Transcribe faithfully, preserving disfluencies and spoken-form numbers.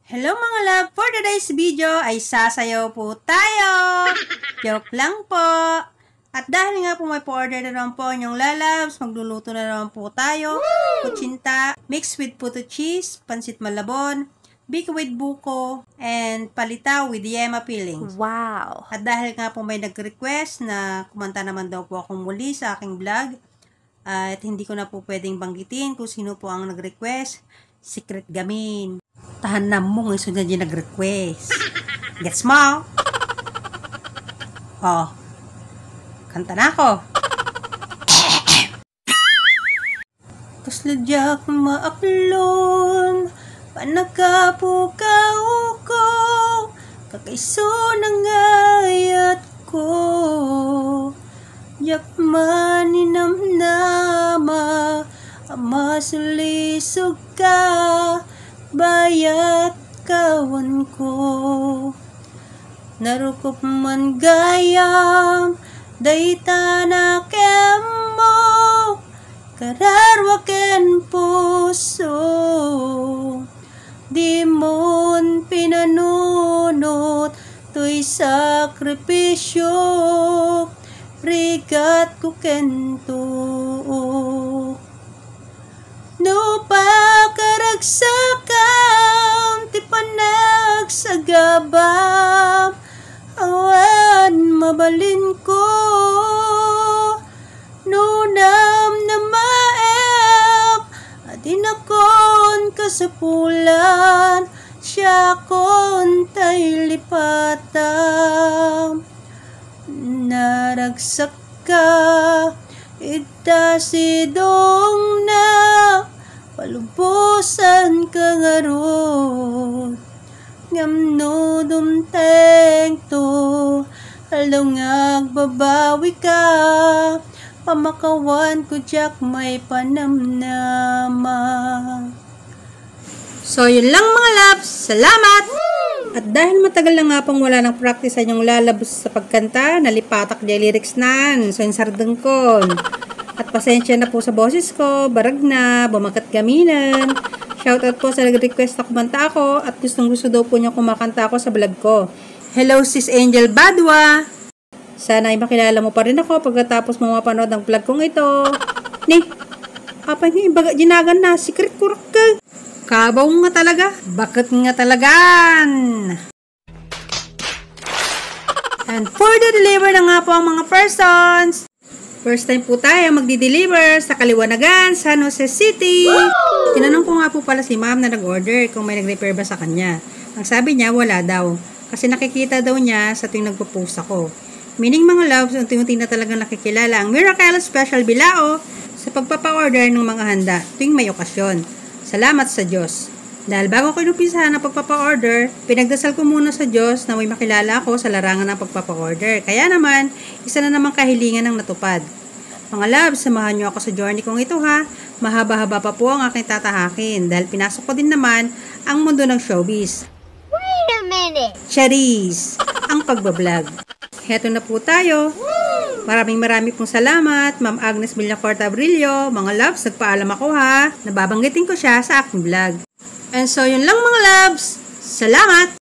Hello mga love! For today's video ay sasayaw po tayo! Joke lang po! At dahil nga po may po-order na naman po inyong lalabs, magluluto na naman po tayo. Kuchinta, mixed with puto cheese, pansit malabon, biko with buko, and palitaw with yema peelings. Wow! At dahil nga po may nag-request na kumanta naman daw po akong muli sa aking vlog, at hindi ko na po pwedeng banggitin kung sino po ang nag-request, Secret Gamin. Tahan na mo ngayon na dyan nag-request. Gets mo? Oh. Kanta na ako. Kasladyak maaklon, panagkapukaw ko, kakaiso ng ayat ko. Yak maninamnama, ama sulisog ka, bayat kawan ko. Narukop man gayam, dayta na kemo, kararwaken puso. Di mon pinanunot, to'y sakripisyo, rigat ko kento. No pa karagsakam, ti panag sa gabam, awan mabalin ko. Nunam na maem, adin akon kasapulan, siya kon tay lipatam. Naragsak ka, ita sidong na, palubusan ka nga ron. Ngamno dumteng to, alungag babawi ka, pamakawan ko jak may panamnama. So yun lang mga loves, salamat! At dahil matagal na nga pong wala ng practice sa inyong lalabas sa pagkanta, nalipatak di lyrics nan, so yung sardeng ko. At pasensya na po sa boses ko, barag na, bumakat gaminan. Shoutout po sa nag-request na kumanta ako at gustong gusto daw po niya kumakanta ako sa vlog ko. Hello sis Angel Badwa! Sana ay makilala mo pa rin ako pagkatapos mo mapanood ang vlog kong ito. Ni, apa niya ibaga ginagan na, secret kurak ka. Kabaw nga talaga, bakit nga talagan? And for the deliver na nga po ang mga persons. First time po tayo magdi-deliver sa Kaliwanagan, San Jose City. Woo! Tinanong ko nga po pala si ma'am na nag-order kung may nag-repair ba sa kanya. Ang sabi niya, wala daw. Kasi nakikita daw niya sa tuwing nagpo-post ako. Meaning mga loves, unti-unti na talagang nakikilala ang Miracle Special Bilao sa pagpapa-order ng mga handa tuwing may okasyon. Salamat sa Diyos. Dahil bago ko inumpisahan ang pagpapa-order, pinagdasal ko muna sa Diyos na may makilala ako sa larangan ng pagpapa-order. Kaya naman, isa na namang kahilingan ang natupad. Mga loves, samahan niyo ako sa journey kong ito ha. Mahaba-haba pa po ang aking tatahakin dahil pinasok ko din naman ang mundo ng showbiz. Wait a minute! Charis! Ang pagbablog. Heto na po tayo. Maraming maraming pong salamat, Ma'am Agnes Villacorta Brillo. Mga loves, nagpaalam ako ha. Nababanggitin ko siya sa aking vlog. And so, yun lang mga loves. Salamat!